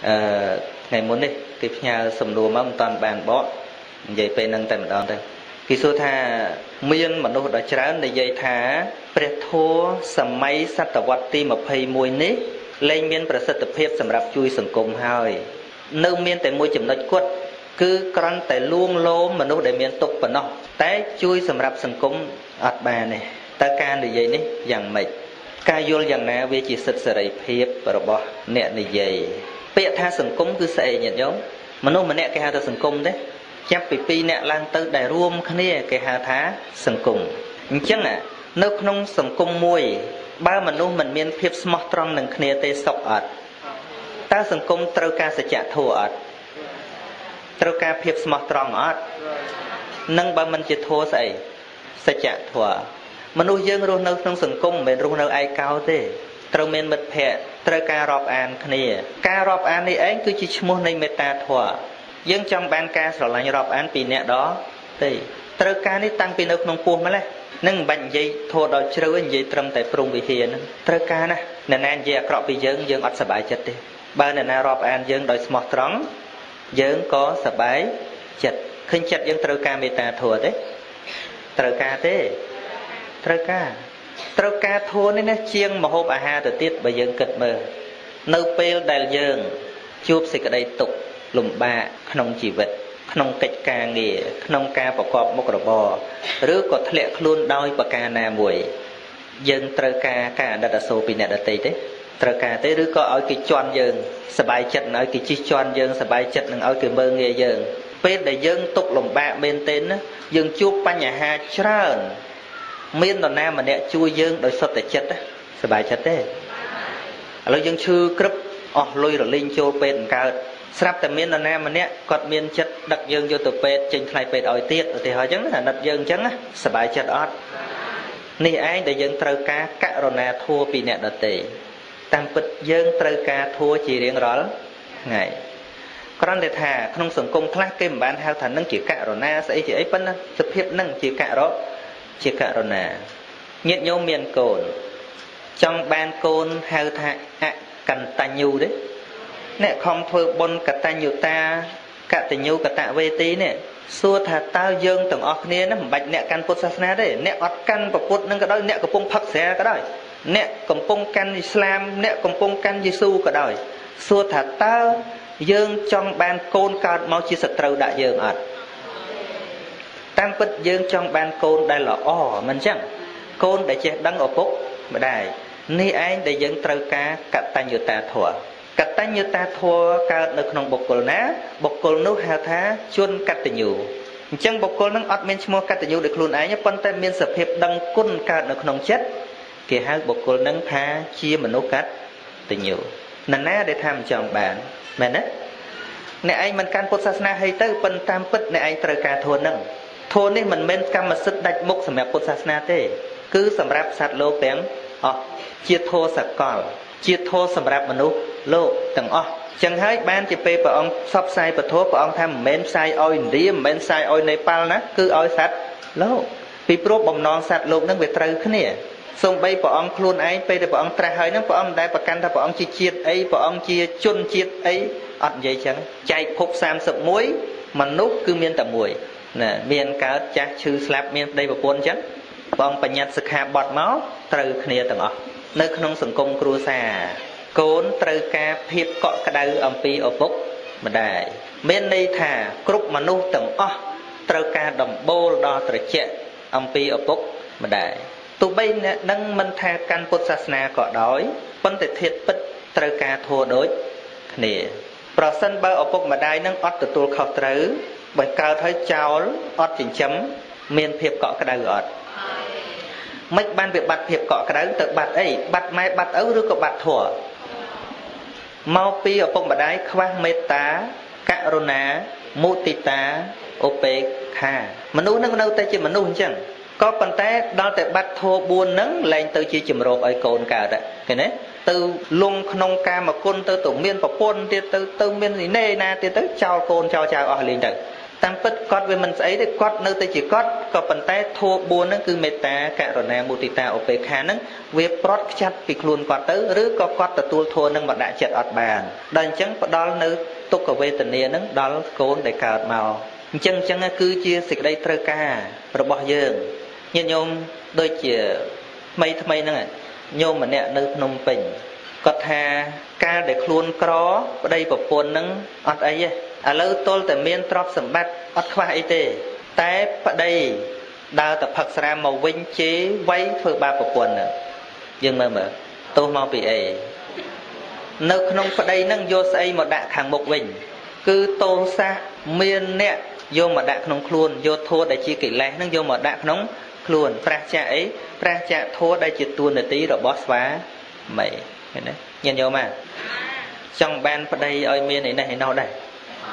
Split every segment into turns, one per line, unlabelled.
ngày muốn đi cái nhà sầm đùa mà toàn bàn bó vậy về nâng tầm đó thôi khi số tha miên mà nó đã chán để dây thả pre thua sầm máy sát tập vật ti mà phay mùi nít lên miênประสิทธิภาพสำหรับជួយសង្គមហើយនៅមានតែមួយចំណុចគាត់គឺគ្រាន់តែលួងលោមមនុស្សដែលមានទុកប៉ុណ្ណោះតែជួយសម្រាប់សង្គមអត់បានទេតើការនិយាយនេះយ៉ាងម៉េចការយល់យ៉ាងណាវាជាសិទ្ធិសេរីភាពរបស់អ្នកនិយាយពាក្យថាសង្គមគឺស្អីញាតិញោមមនុស្សម្នាក់គេហៅថាសង្គមទេចាប់ពី2នាក់ឡើងទៅដែលរួមគ្នាគេហៅថាសង្គមអញ្ចឹងនៅក្នុងសង្គមមួយបើមនុស្សមិនមានភាពស្មោះត្រង់នឹងគ្នាទេសុខអត់តើសង្គមត្រូវការសច្ចធម៌អត់ត្រូវការភាពស្មោះត្រង់អត់នឹងបើមិនជាធម៌ស្អីសច្ចធម៌មនុស្សយើងរស់នៅក្នុងសង្គមមិនមែនរស់នៅឯកោទេត្រូវមានមិត្តភ័ក្តិត្រូវការរាប់អានគ្នាការរាប់អាននេះឯងគឺជាឈ្មោះនៃមេត្តាធម៌យើងចង់បានការស្រឡាញ់រាប់អានពីអ្នកដទេត្រូវការនេះតាំងពីនៅក្នុងពោះម្លេះនឹងមិនបាច់និយាយធម៌ដល់ជ្រៅនិយាយត្រឹមតែព្រំវិហារហ្នឹងត្រូវការណាអ្នកណានិយាយអាក្រក់ពីយើងអត់សប្បាយចិត្តទេបើអ្នកណារាប់អានយើងដោយស្មោះត្រង់យើងក៏សប្បាយចិត្តឃើញចិត្តយើងត្រូវការមេត្តាធម៌ទេត្រូវការទេត្រូវការធម៌នេះណាជាងមហូបអាហារទៅទៀតបើយើងគិតមើលនៅពេលដែលយើងជួបសេចក្តីទុក្ខលំបាកក្នុងជីវិតក្នុងកិច្ចការងារក្នុងការប្រកបមុខរបរឬក៏ធ្លាក់ខ្លួនដោយប្រការណាមួយយើងត្រូវការការអាណិតអាសូរពីអ្នកដទៃទេត្រូវការទេឬក៏ឲ្យគេជន់យើងសบายចិត្តឲ្យគេជិះជន់យើងសบายចិត្តនឹងឲ្យគេមើងងាយយើងពេលដែលយើងទុក្ខលំបាកមែនទែនណាយើងជួបបញ្ហាច្រើនមាននរណាម្នាក់ជួយយើងដោយសុទ្ធតែចិត្តសบายចិត្តទេឥឡូវយើងឈឺក្រឹបអស់លុយរលីងចូលពេទ្យអង្កើតស្រាប់តែមាននរណាម្នាក់គាត់មានចិត្តដឹកយើងយកទៅពេទ្យចេញថ្លៃពេទ្យឲ្យទៀតឧទាហរណ៍អញ្ចឹងអាណិតយើងអញ្ចឹងសบายចិត្តអត់នេះឯងដែលយើងត្រូវការករុណាធម៌ពីអ្នកដទៃតាមពិតយើងត្រូវការធម៌ជារៀងរាល់ថ្ងៃគ្រាន់តែថាក្នុងសង្គមខ្លះគេមិនបានហៅថានឹងជាករុណាស្អីជាអីប៉ុន្តែសភាពនឹងជាករុណាញាតិញោមមានកូនចង់បានកូនហៅថាអកតញ្ញូទេអ្នកខំធ្វើបុណ្យកតញ្ញូតាកតញ្ញូកតវេទីនេះសួរថាតើយើងទាំងអស់គ្នាណាមិនបាច់អ្នកកាន់ពុទ្ធសាសនាទេអ្នកអត់កាន់ពុទ្ធនឹងក៏ដោយអ្នកកំពុងផឹកស្រាក៏ដោយអ្នកកំពុងកាន់អ៊ីស្លាមអ្នកកំពុងកាន់យេស៊ូក៏ដោយសួរថាតើយើងចង់បានកូនកើតមកជាសត្រូវដាក់យើងអត់តាមពិតយើងចង់បានកូនដែលល្អមិនចឹងកូនដែលចេះដឹងឪពុកម្ដាយនេះឯងដែលយើងត្រូវការកតញ្ញូតាធម៌កតញ្ញូតាធម៌កើតនៅក្នុងបុគ្គលណាបុគ្គលនោះហៅថាជនកតញ្ញូអញ្ចឹងបុគ្គលនឹងអត់មានឈ្មោះកតញ្ញូដោយខ្លួនឯងប៉ុន្តែមានសភាពដឹងគុណកើតនៅក្នុងចិត្តគេហៅបុគ្គលនឹងថាជាមនុស្សកតញ្ញូនរណាដែលថាមិនចង់បានមែនទេអ្នកឯងមិនកាន់ពុទ្ធសាសនាហីទៅប៉ុន្តែតាមពិតអ្នកឯងត្រូវការធម៌នឹងធម៌នេះមិនមែនកម្មសិទ្ធិដាច់មុខសម្រាប់ពុទ្ធសាសនាទេគឺសម្រាប់សត្វលោកទាំងអស់ជាធម៌សកលជាធម៌សម្រាប់មនុស្សលោកទាំងអស់ចឹងហើយបានជាពេលព្រះអង្គផ្សព្វផ្សាយពធព្រះអង្គថាមិនមែនផ្សាយឲ្យឥណ្ឌាមិនមែនផ្សាយឲ្យនេប៉ាល់ណាគឺឲ្យសត្វលោកពីព្រោះបំណងសត្វលោកនឹងវាត្រូវគ្នាសូម្បីព្រះអង្គខ្លួនឯងពេលដែលព្រះអង្គត្រាស់ហើយហ្នឹងព្រះអង្គមិនដែលប្រកាន់ថាព្រះអង្គជាជាតិអីព្រះអង្គជាជនជាតិអីអត់និយាយចឹងចែកភព31មនុស្សគឺមានតែមួយណាមានកើតចាស់ឈឺស្លាប់មានប្តីប្រពន្ធចឹងព្រះអង្គបញ្ញត្តិសិក្ខាបទមកត្រូវគ្នាទាំងអស់នៅក្នុងសង្គមគ្រួសារកូនត្រូវការភាពកក់ក្ដៅអំពីឪពុកម្ដាយមានន័យថាគ្រប់មនុស្សទាំងអស់ត្រូវការដំបូលដល់ត្រជាក់អំពីឪពុកម្ដាយទោះបីអ្នកនឹងមិនថាកាន់ពុទ្ធសាសនាក៏ដោយប៉ុន្តែធាតុពិតត្រូវការធម៌ដូចគ្នាប្រសិនបើឪពុកម្ដាយនឹងអត់ទទួលខុសត្រូវបើកើតឲ្យចោលអត់ចិញ្ចឹមមានភាពកក់ក្ដៅអត់មិនបានវាបាត់ភាពកក់ក្ដៅទៅបាត់អីបាត់ម៉ែបាត់ឪឬក៏បាត់ធម៌មកពីឪពុកម្ដាយខ្វះមេត្តាករុណាមុទិតាឧបេក្ខាមនុស្សនឹងនៅតែជាមនុស្សអញ្ចឹងក៏ប៉ុន្តែដល់តែបាត់ធម៌4ហ្នឹងលែងទៅជាជំរោបឲ្យកូនកើតឃើញទេទៅលងក្នុងកាមគុណទៅមានប្រពន្ធទៀតទៅមាននេះណាទៀតទៅចោលកូនចោលចៅអស់លេងទៅតាមពិតគាត់វាមិនស្អីទេគាត់នៅតែជាគាត់ក៏ប៉ុន្តែធម៌4ហ្នឹងគឺមេត្តាករុណាមុទិតាឧបេក្ខាហ្នឹងវាប្រត់ខ្ចាត់ពីខ្លួនគាត់ទៅឬក៏គាត់ទទួលធម៌ហ្នឹងមកដាក់ចិត្តអត់បានដល់អញ្ចឹងផ្ដល់នៅទុក្ខវេទនាហ្នឹងដល់កូនដែលកើតមកអញ្ចឹងគឺជាសេចក្តីត្រូវការរបស់យើងញាតិញោមដូចជាថ្មីហ្នឹងញោមម្នាក់នៅភ្នំពេញគាត់ថាកាលដែលខ្លួនក្រប្តីប្រពន្ធហ្នឹងអត់អីទេឥឡូវទល់តែមានទ្រព្យសម្បត្តិអត់ខ្វះអីទេតែប្តីដើរតែផឹកស្រាមកវិញជេរវាយធ្វើបាបប្រពន្ធហ្នឹងយើងមើលទោសមកពីអីនៅក្នុងប្តីហ្នឹងយកស្អីមកដាក់ខាងមុខវិញគឺទោសៈមានអ្នកយកមកដាក់ក្នុងខ្លួនយកធម៌ដែលជាកិលេសហ្នឹងយកមកដាក់ក្នុងខ្លួនប្រះចាកអីប្រះចាកធម៌ដែលជាទួនាទីរបស់ស្វាមីឃើញទេញាតិញោមមកចង់បានប្តីឲ្យមានឯនេះឯនោះដែរ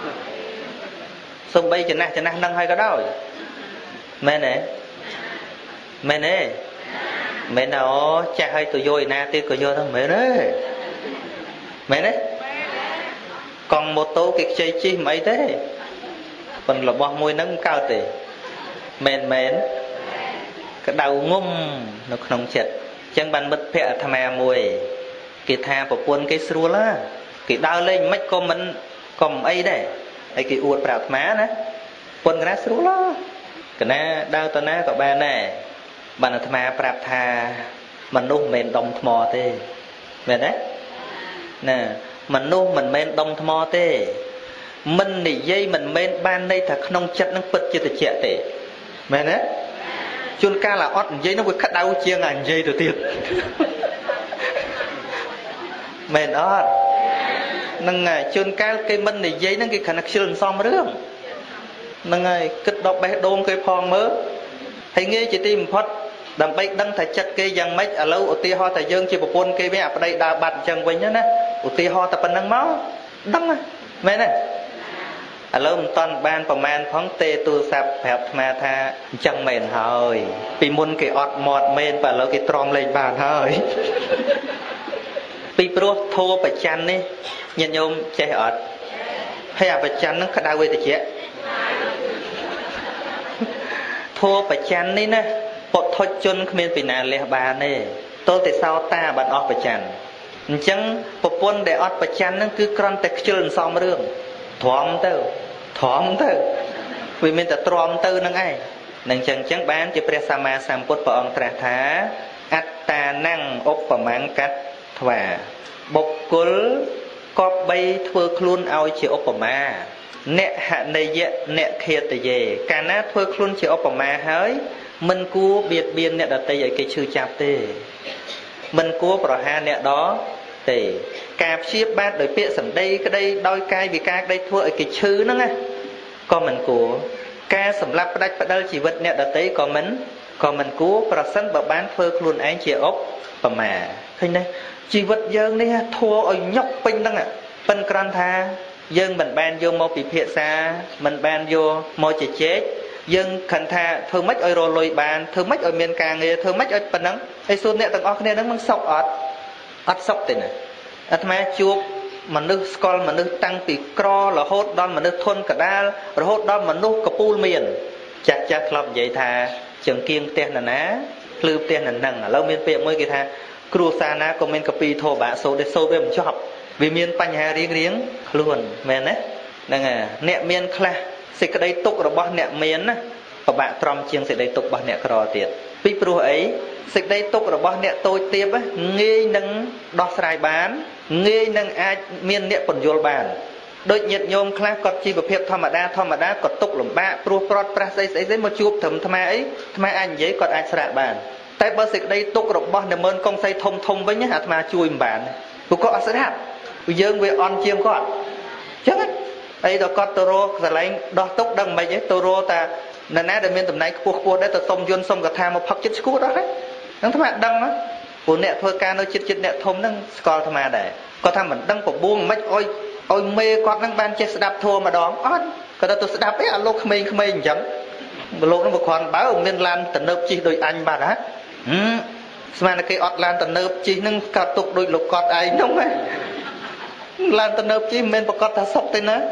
សំបីចំណាស់នឹងហើយក៏ដោយមែនទេមែនទេមែនអូចាស់ហើយទៅយកឯណាទៀតក៏យកទៅមែនទេមែនទេកង់ម៉ូតូគេខ្ចីជិះមិនអីទេប៉ុន្តែរបស់មួយហ្នឹងមិនកើតទេមែនក្តៅងុំនៅក្នុងចិត្តអញ្ចឹងបានមិត្តភក្តិអាត្មាមួយគេថាប្រពន្ធគេស្រួលណាគេដើរលេងមិនក៏មិនអីដែរហើយគេអួតប្រាប់អាត្មាណាប្រពន្ធកណាស្រួលកណាដើរទៅណាក៏បានដែរបានអាត្មាប្រាប់ថាមនុស្សមិនមែនដុំថ្មទេមែនទេណាមនុស្សមិនមែនដុំថ្មទេមិននិយាយមិនមែនបានន័យថាក្នុងចិត្តនឹងពិតជាត្រជាក់ទេមែនទេជួនកាលអត់និយាយនោះវាក្តៅជាងអានិយាយទៅទៀតមែនអត់ហ្នឹងហើយជួនកាលគេមិននិយាយហ្នឹងគេគ្រាន់តែខ្ជិលមិនសមរឿងហ្នឹងហើយគិតដល់បេះដូងគេផងមើលហើយងាយជាទីបំផុតដើម្បីដឹងថាចិត្តគេយ៉ាងម៉េចឥឡូវឧទាហរណ៍ថាយើងជាប្រពន្ធគេវិញអាប្តីដើរបាត់អញ្ចឹងវិញណាឧទាហរណ៍តែប៉ុណ្្នឹងមកដឹងមែនទេឥឡូវមិនតាន់បានប្រមាណផងទេទូរស័ព្ទប្រាប់អាត្មាថាអញ្ចឹងមែនហើយពីមុនគេអត់មាត់មែនតែឥឡូវគេទ្រាំលេងបានហើយពីព្រោះធម៌បច្ច័ននេះញាតិញោមចេះអត់ហើយអាបច្ច័នហ្នឹងក្តៅវេទជាធម៌បច្ច័ននេះណាពុទ្ធជនគ្មានពីណាលះបានទេទល់តែសោតាបានអស់បច្ច័នអញ្ចឹងប្រពន្ធដែលអត់បច្ច័នហ្នឹងគឺគ្រាន់តែខ្ជិលមិនសមរឿងទ្រាំទៅវាមានតែទ្រាំទៅហ្នឹងឯងនឹងអញ្ចឹងបានជាព្រះសម្មាសម្ពុទ្ធព្រះអង្គត្រាស់ថាអត្តានំឧបមាំកត្វាបុគ្គលគប្បីធ្វើខ្លួនឲ្យជាឧបមាអ្នកហនយៈអ្នកឃាតយេកាលណាធ្វើខ្លួនជាឧបមាហើយមិនគួរបៀតបៀនអ្នកដទៃឲ្យគេឈឺចាប់ទេមិនគួរប្រហារអ្នកដទៃការព្យាបាទដោយពាក្យសម្ដីក្តីដោយកាយវិការក្តីធ្វើឲ្យគេឈឺហ្នឹងណាក៏មិនគួរការសម្លាប់ផ្ដាច់ផ្ដិលជីវិតអ្នកដទៃក៏មិនគួរប្រសិនបើបានធ្វើខ្លួនឯងជាឧបមាឃើញទេជីវិតយើងនេះធัวឲ្យញុកពេញហ្នឹងប៉ិនគ្រាន់ថាយើងមិនបានយកមកពិភាក្សាមិនបានយកមកជជែកយើងខឹងថាធ្វើម៉េចឲ្យរលុយបានធ្វើម៉េចឲ្យមានការងារធ្វើម៉េចឲ្យប៉ុណ្ណឹងហើយសួរអ្នកទាំងអស់គ្នាហ្នឹងមិនសុខអត់សុខទេណាអាត្មាជួបមនុស្សស្គាល់មនុស្សតាំងពីក្ររហូតដល់មនុស្សធន់កដាលរហូតដល់មនុស្សកពូលមានចាស់ធ្លាប់និយាយថាចង្គៀងផ្ទះណាភ្លឺផ្ទះណានឹងឥឡូវមានពាក្យមួយគេថាគ្រួសារណាក៏មានកពីធោបាសូទេសូវាមិនចប់វាមានបញ្ហារៀងខ្លួនមែនទេហ្នឹងហើយអ្នកមានខ្លះសេចក្តីទុក្ខរបស់អ្នកមានណាពិបាកទ្រាំជាងសេចក្តីទុក្ខរបស់អ្នកក្រទៀតពីព្រោះអីសេចក្តីទុក្ខរបស់អ្នកតូចទាបងាយនឹងដោះស្រាយបានងាយនឹងអាចមានអ្នកពន្យល់បានដូចញាតិញោមខ្លះគាត់ជីវភាពធម្មតាគាត់ទុក្ខលំបាកព្រោះប្រត់ប្រាស់ស្អីមកជួបត្រឹមអាត្មាអាចនិយាយគាត់អាចស្រាកបានតែបើសេចក្តីទុក្ខរបស់អ្នកមើលកុងសៃធំវិញអាត្មាជួយមិនបានព្រោះគាត់អត់ស្ដាប់ព្រោះយើងវាអន់ជាងគាត់អញ្ចឹងអីដល់គាត់ទៅរកកន្លែងដោះទុក្ខដឹងមិនហិចទៅរកតានរណាដែលមានតំណែងខ្ពស់ដែរទៅសុំយន្តសុំកថាមកផឹកចិត្តឈួតអស់ហ្នឹងអាត្មាដឹងព្រោះអ្នកធ្វើការនៅចិត្តអ្នកធំហ្នឹងស្គាល់អាត្មាដែរគាត់ថាមិនដឹងប្របួងមិនឲ្យមេគាត់ហ្នឹងបានចេះស្ដាប់ធម៌ម្ដងអត់គាត់ទៅស្ដាប់អីអាលោកក្មេងៗអញ្ចឹងលោកហ្នឹងបើគ្រាន់បើមានឡានទំនើបជិះដូចអញបាត់ហ៎ស្មានតែគេអត់ឡានទំនើបជិះហ្នឹងកើតទុកដូចលោកគាត់ឯងហ្នឹងឡានទំនើបជិះមិនមែនប្រកាសថាសុខទេណា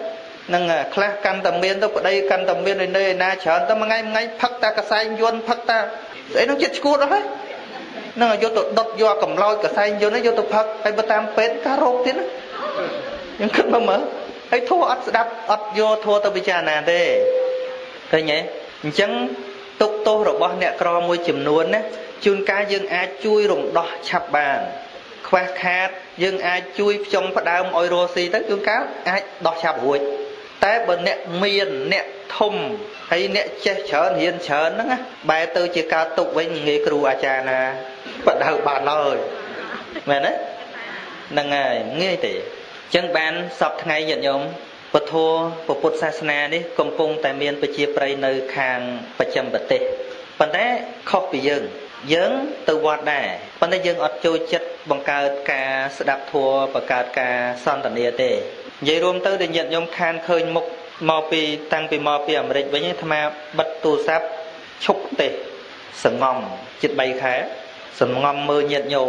nâng class căn tầm miên đâu có đây căn tầm miên nơi na chởn tao mà ngay phật ta cả sai yuan phật ta ấy nó chết cua đó đấy nâng vô tụi đốt vô cầm lôi cả sai vô nó vô tụi phật hay bữa tam pet cá rô tiếng nhưng không mà mở ấy thua ắt đập ắt vô thua tao bị cha nè thế thấy nhỉ chẳng tục tô rồi bỏ nẹt cò môi chìm nuôn á chun cá dương ai chui rụng đỏ chập bàn khoa khát dương ai chui trong phát đau oi rô xì tới chun cá ai đỏ chập hụi té bên nẹt miên nẹt thùng hay nẹt che chởn hiền chởn đó á bài từ chỉ cao tục với nghề kêu à cha nè bắt đầu bàn lời mẹ đấy nâng ngày nghe thì chân bàn sập ngày nhận nhôm bật thua bật bột sa na đi công pung tại miền bờ chia prey nơi khang bờ châm bờ tê phần đấy khóc bị dướng từ vọt này phần đấy dướng ọt chui chất bằng cào cà đạp thua bằng cào cà son tận địa tê vậy rôm tới để nhận nhôm khan khơi mục mò pi tăng pi mò pi ẩm định với những tham gia bật tu sáp chúc tê sừng ngom chít bay khá sừng ngom mơ nhận nhôm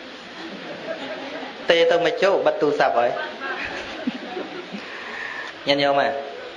tê tôi mới chỗ bật tu sáp vậy nhận nhôm à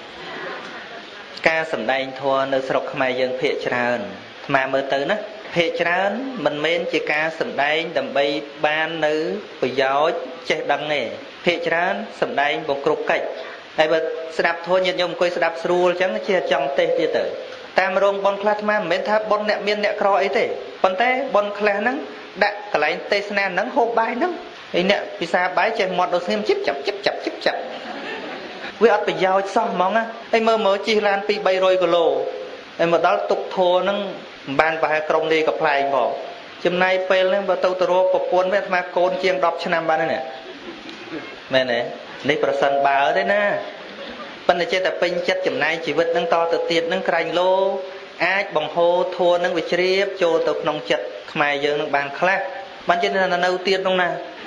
ca sầm đay thua nơi sọc mai dân phệ tràn mà mơ tới nó phệ tràn mình men chỉ ca sầm đay đầm bay ban nữ bị gió che đằng này phệ tràn sầm đay một cục cạnh ai bật đạp thua nhận nhôm coi đạp sưu chẳng chia trong tê tia tử tam rong bon class mà men tháp bon nẹt miên nẹt cro ấy thế còn té bon class nắng đại cả lại tê snan nắng hộp bài nắng ấy nẹt pizza bái chơi mọt đồ xem chip chập với ắt bị giao xong mong á anh mơ chi lan pi bay rồi kilo anh mà đó tục thua nó ban bài công đi gặp lại bỏ chừng nay pel nên vào tàu tàu bọc cuốn với mà côn chiêng đọc cho nam ban này nè này lấy percent bà ở đây nè bên này chơi tập pin chất chừng nay chỉ vật nâng to từ tiền nâng cành lô ai bằng hô thua nâng bị triếp cho tập nông chật mày giờ nâng bàn khác ban trên là nâu tiền không nè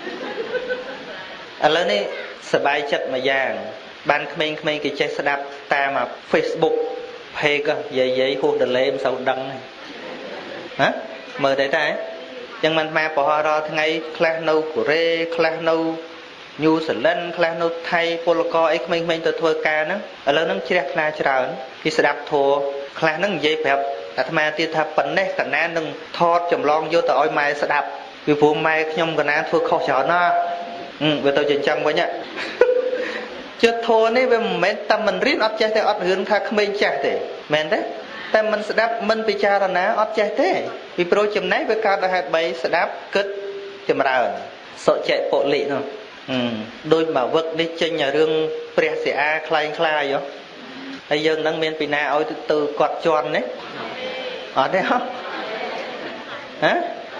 à lớn đi sợ bài chất mà vàng ban khmeng cái chơi đạp ta mà Facebook page vậy hôn đợt lên sau đăng này hả mời đại ta chẳng mình mà bỏ ra ngày class nâu của re class nâu New Zealand class nâu Thái Poloco ấy khmeng tôi thua ca nó ở lớn nó chia ra chả khi sẽ đạp thua class nó vậy phải à tham gia tiêu tháp bẩn đấy cả nan đừng thọt chầm lon vô tỏi mai sẽ đạp vì phụ mai nhom cả nan thua khó chọn nó về tôi chỉnh chăng quá nhá chưa thua này về mình tâm mình riết ấp trái thế ấp hướng thà không bên trái thế mình đấy tâm mình sẽ đáp mình bị cha rồi ná ấp trái thế vì pro chấm này với cao đại hạt bảy sẽ đáp kết chấm rào sợ chạy bộ lị thôi đôi mà vật đi trên nhà rương presia khai khai vậy bây giờ đang miền Pina ơi từ quạt tròn đấy ở đây không hả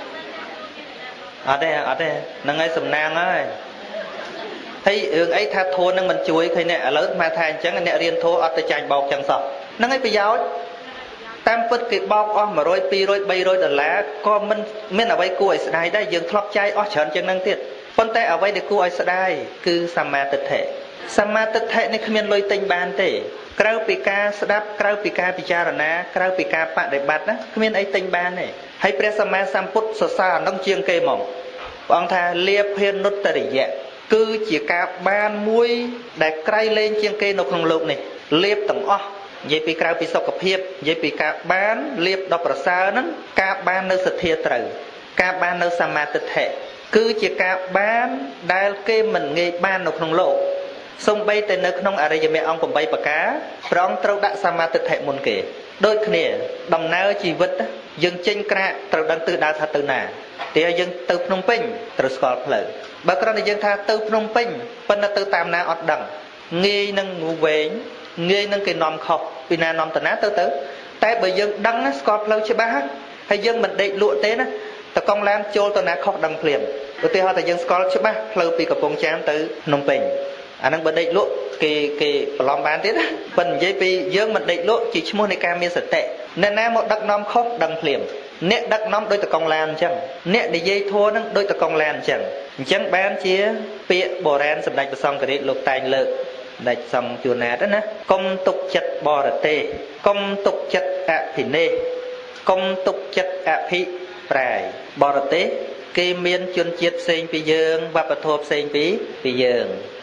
ở đây năng ai sầm nang ấy thấy ấy tha thua năng mình chuối khi nè lớn mà thay chẳng nè riêng thua ở tại chành bọc chẳng sợ năng ấy bây giờ tam phật cái bọc mà rồi pi rồi bay rồi đợt lá con mình ở đây cô ấy đây đây dừng thọp chai chọn chẳng năng tiệt con tay ở đây để cô ấy đây cứ sama tật thể này không nên lôi tinh ban thế krau pika đáp krau pika picharana krau pika bạn để bát đó không nên ấy tinh ban này hay presama samput sa nông chiêng kê mỏng ông tha liệp hiên nốt tari dạ cứ chỉ cả ban muối để cày lên chiêng kê nó không lục này liệp tầng vậy vì krau pi sọc hiệp vậy vì cả ban liệp đọc ra nó cả ban nơi sự thiệt trời cả ban nơi sama tật thể cứ chỉ cả ban đai kê mình nghe ban nó không lộ xong bay tới nơi không ở đây giờ mẹ ông còn bay bạc cá rong trâu đã sama tật thể môn kể đôi khi đồng nào chỉ vật dừng trên cả trâu đang từ đào thật từ nà thì dừng từ Phnom Penh từ Scotland lời bà con này dừng tha từ Phnom Penh phân là từ tam na ọt đằng nghi nâng ngủ về nghi nâng cái nòm khóc vì na nòm tận ná từ từ tại bởi dừng đăng Scotland chưa ba hay dừng mình định lụa tế á ta công lan chôn tận ná khóc đằng phèm rồi thì họ ta dừng Scotland chưa ba lâu vì cặp bông chám từ Phnom Penh anh đang bật định lụa cái lòng bán thế đó phần dây vì dương mình định lụa chỉ mua này cam miên sạch tệ nên na một đặc nom khóc đằng phèm nè đặc nom đôi ta công lan chẳng nè để dây thua nó đôi ta công lan chẳng bán chia bịa bò ren sầm đạch xong cái lục tài lự đạch xong chùa nát đó nè công tục chặt bò rật tê công tục chặt ạ phỉ nê công tục chặt ạ phỉ prai bò rật tê kê miên chuyên chiết sinh phi dương và bật thộp sinh phi dương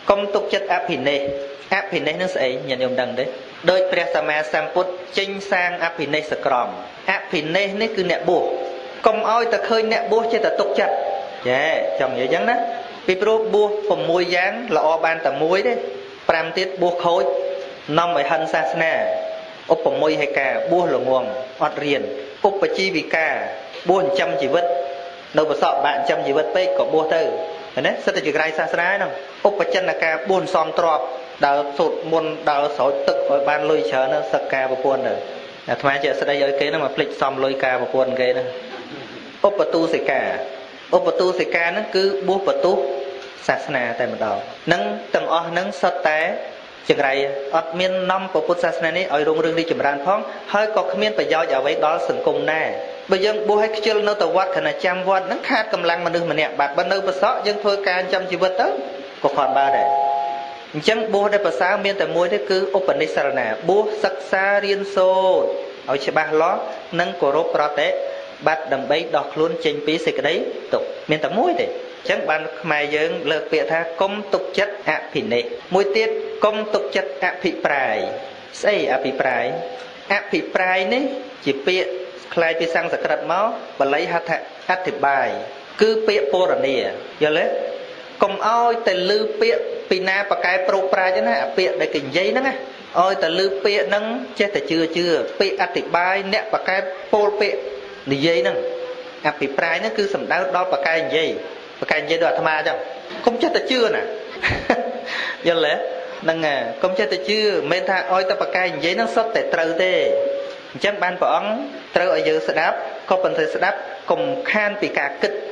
công tục chất áp hình này nó sẽ nhận nhầm đằng đấy đôiព្រះសម្មាសម្ពុទ្ធចេញសាងអភិនេសក្រមអភិនេសនេះគឺអ្នកបួសកុំឲ្យតែឃើញអ្នកបួសចេះតែទុកចិត្តចាចង់និយាយអញ្ចឹងណាពីព្រោះបួស6យ៉ាងល្អបានតែមួយទេ5ទៀតបួសខូចនាំឲ្យហិនសាសនាឧបមយហេកាបួសល្ងងអត់រៀនឧបជីវិកាបួសចិញ្ចឹមជីវិតនៅប្រសពបាក់ចិញ្ចឹមជីវិតពេកក៏បួសទៅណាសិតតែជាក្រៃសាសនាហ្នឹងឧបចិនកាបួសសំទ្របដើរសូត្រមុនដើរស្រោចទឹកឲ្យបានលុយច្រើនសឹកការប្រពន្ធទៅអាត្មាជាស្ដីឲ្យគេហ្នឹងមកភ្លេចសំលុយការប្រពន្ធគេហ្នឹងឧបទូសិកាហ្នឹងគឺបួសបទុសាសនាតែម្ដងហ្នឹងទាំងអស់ហ្នឹងសុទ្ធតែចង្រៃអត់មាននាំពុទ្ធសាសនានេះឲ្យរុងរឿងរីកចម្រើនផងហើយក៏គ្មានប្រយោជន៍អ្វីដល់សង្គមដែរបើយើងបួសឲ្យខ្ជិលនៅទៅវត្តខណៈចាំវត្តហ្នឹងខាតកម្លាំងមនុស្សម្នាក់បាទបើនៅប្រសក់យើងធ្វើការចាំជីវិតទៅក៏ខត់បានដែរអញ្ចឹងបួសដែលប្រសើរមានតែមួយទេគឺឧបនិស្សរណាបួសសិក្សារៀនសូត្រឲ្យច្បាស់លាស់និងគោរពប្រតិបត្តិដើម្បីដោះខ្លួនចេញពីសេចក្តីទុក្ខមានតែមួយទេអញ្ចឹងបានខ្មែរយើងលើកពាក្យថាកុំទុកចិត្តអភិនេសមួយទៀតកុំទុកចិត្តអភិប្រាយស្អីអភិប្រាយនេះជាពាក្យខ្លាយពីសំស្ក្រឹតមកបាលីហៅថាអធិប្បាយគឺពាក្យពរនីយល់ទេកុំឲ្យតែលឺពាក្យពីណាបកែប្រុសប្រាជ្ញណាអាពាក្យដែលគេនិយាយហ្នឹងណាឲ្យតែលឺពាក្យហ្នឹងចេះតែជឿពាក្យអធិប្បាយអ្នកបកែពោលពាក្យនិយាយហ្នឹងអភិប្រាយហ្នឹងគឺសំដៅដល់បកែនិយាយដល់អាត្មាអញ្ចឹងកុំចេះតែជឿណាយល់ទេហ្នឹងកុំចេះតែជឿមិនមែនថាឲ្យតែបកែនិយាយហ្នឹងសុទ្ធតែត្រូវទេអញ្ចឹងបានព្រះអង្គត្រូវឲ្យយើងស្ដាប់ក៏ប៉ុន្តែស្ដាប់កុំខានពីការគិត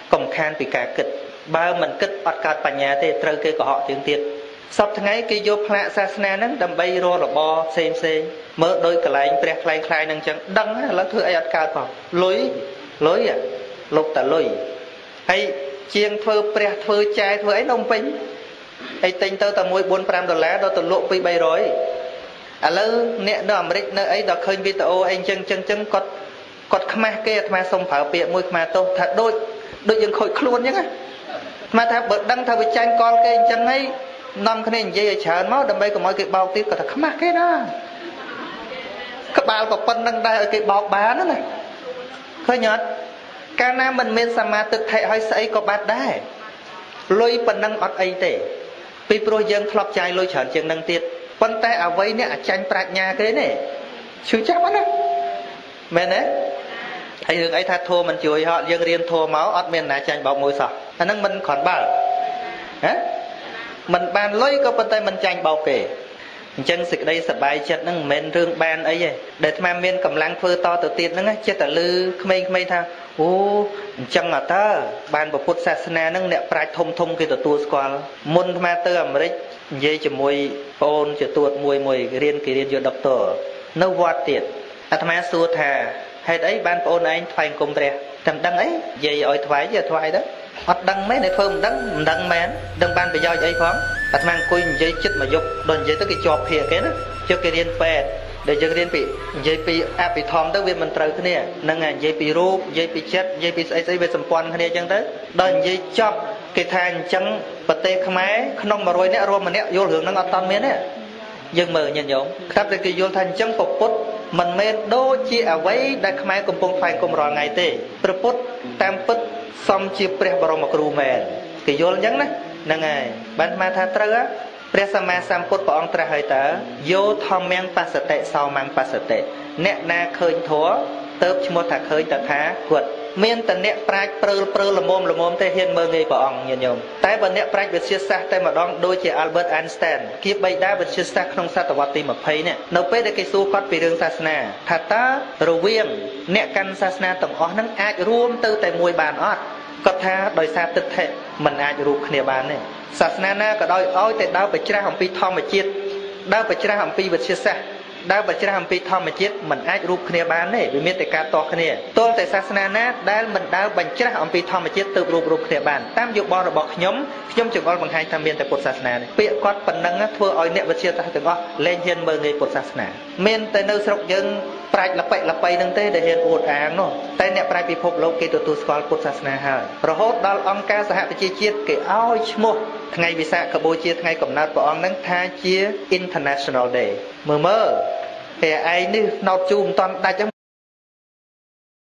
បើមិនគិតអត់កើតបញ្ញាទេត្រូវគេកុហកជាងទៀតសពថ្ងៃគេយកផ្លាកសាសនាហ្នឹងដើម្បីរករបរផ្សេងមើលដោយកលែងព្រះខ្លែងខ្លាយហ្នឹងអញ្ចឹងដឹងឥឡូវធ្វើអីអត់កើតផងលុយលុបតែលុយហើយជាងធ្វើព្រះធ្វើចាយធ្វើអីនំពេញអីទិញទៅតែ1 4 5 ដុល្លារដល់ទៅលក់2 300ឥឡូវអ្នកនៅអាមេរិកនៅអីដល់ឃើញវីដេអូអីចឹងគាត់ខ្មាស់គេអាត្មាសុំប្រើពាក្យមួយខ្មាស់ទោសថាដូចយើងខូចខ្លួនអញ្ចឹងណាអាត្មាថាបើដឹងថាវាចាញ់កលគេអញ្ចឹងហីនាំគ្នានិយាយឲ្យច្រើនមកដើម្បីកុំឲ្យគេបោកទៀតគាត់ថាខ្មាស់គេណាក្បាលក៏ប៉ុណ្្នឹងដែរឲ្យគេបោកបានណាឃើញអត់កាលណាមិនមានសមាទិដ្ឋិឲ្យស្អីក៏បាត់ដែរលុយប៉ុណ្ណឹងអត់អីទេពីព្រោះយើងធ្លាប់ចាយលុយច្រើនជាងនឹងទៀតប៉ុន្តែអ្វីនេះអាចាញ់ប្រាជ្ញាគេនេះឈឺចាប់ណាមែនទេហើយរឿងអីថាធម៌មិនជួយហត់យើងរៀនធម៌មកអត់មានណាចាញ់បោកមួយសោះអាហ្នឹងមិនគ្រាន់បើហ៎មិនបានលុយក៏ប៉ុន្តែមិនចាញ់បោកគេអញ្ចឹងសេចក្តីសប្បាយចិត្តហ្នឹងមិនមែនរឿងបានអីទេដែលអាត្មាមានកម្លាំងធ្វើតទៅទៀតហ្នឹងចិត្តតែលឺក្មេងៗថាអូអញ្ចឹងអត់តើបានពុទ្ធសាសនាហ្នឹងអ្នកប្រាជ្ញធំគេទទួលស្គាល់មុនអាត្មាទៅអាមេរិកនិយាយជាមួយប្អូនជាទួតមួយរៀនយកដុកទ័រនៅវត្តទៀតអាត្មាសួរថាហេតុអីបានប្អូនឯងថ្វាយអង្គមព្រះតែមិនដឹងអីនិយាយឲ្យថ្វាយទៅអត់ដឹងមែនតែធ្វើមិនដឹងមែនដឹងបានប្រយោជន៍អីផងអាត្មាអង្គុយនិយាយចិត្តមកយកដល់និយាយទៅគេជាប់ភាកគេណាជឿគេរៀនពេទ្យដែលយើងរៀនពីនិយាយពីអភិធម្មទៅវាមិនត្រូវគ្នាហ្នឹងហើយនិយាយពីរូបនិយាយពីចិត្តនិយាយពីស្អីវាសម្ព័ន្ធគ្នាអញ្ចឹងទៅដល់និយាយចប់គេថាអញ្ចឹងប្រទេសខ្មែរក្នុង100នាក់រួមម្នាក់យល់រឿងហ្នឹងអត់តាន់មានទេយើងមើលញាតិញោមក្តាប់តែគេយល់ថាអញ្ចឹងពុទ្ធមិនមែនដូចជាអ្វីដែលខ្មែរកំពុងថ្វាយគុំរាល់ថ្ងៃទេព្រះពុទ្ធតាមពិតសមជាព្រះបរមគ្រូមែនគេយល់អញ្ចឹងណាហ្នឹងហើយបានមកថាត្រូវព្រះសម្មាសម្ពុទ្ធព្រះអង្គត្រាស់ហើយតើយោធម្មំបស្សតិសោមំបស្សតិអ្នកណាឃើញធម៌ទៅឈ្មោះថាឃើញតថាគតមានតែអ្នកប្រាជ្ញព្រើលល្មមទេហ៊ានមើលងាយព្រះអង្គញាតិញោមតែបើអ្នកប្រាជ្ញវិទ្យាសាស្ត្រតែម្ដងដូចជា Albert Einstein គៀបបីដាវិទ្យាសាស្ត្រក្នុងសតវត្សទី20នេះនៅពេលដែលគេសួរគាត់ពីរឿងសាសនាថាតើរវាងអ្នកកាន់សាសនាទាំងអស់ហ្នឹងអាចរួមទៅតែមួយបានអត់គាត់ថាដោយសារទិដ្ឋិមិនអាចរួមគ្នាបានទេសាសនាណាក៏ដោយឲ្យតែដើរបច្ច្រាស់អំពីធម្មជាតិដើរបច្ច្រាស់អំពីវិទ្យាសាស្ត្រដើរបច្ច្រាស់អំពីធម្មជាតិមិនអាចរួមគ្នាបានទេវាមានតែការតគ្នាទោះតែសាសនាណាដែលមិនដើរបញ្ច្រាស់អំពីធម្មជាតិទើបរួមគ្នាបានតាមយោបល់របស់ខ្ញុំចង្អុលបង្ហាញថាមានតែពុទ្ធសាសនានេះពាក្យគាត់ប៉ុណ្ណឹងធ្វើឲ្យអ្នកវិទ្យាសាស្ត្រទាំងអស់លែងហ៊ានមើលងាយពុទ្ធសាសនាមានតែនៅស្រុកយើងប្រាច់លប៉ិលប៉ៃនឹងទេដែលហ៊ានអួតអាងនោះតែអ្នកប្រាជ្ញពិភពលោកគេទទួលស្គាល់ពុទ្ធសាសនាហើយរហូតដល់អង្គការសហប្រជាជាតិគេឲ្យឈ្មោះថ្ងៃវិសាខបូជាថ្ងៃកំណើតព្រះអង្គនឹងថាជា International Day មើលពេលឯងនេះណោតជូរមិនតាន់ដាច់ចឹង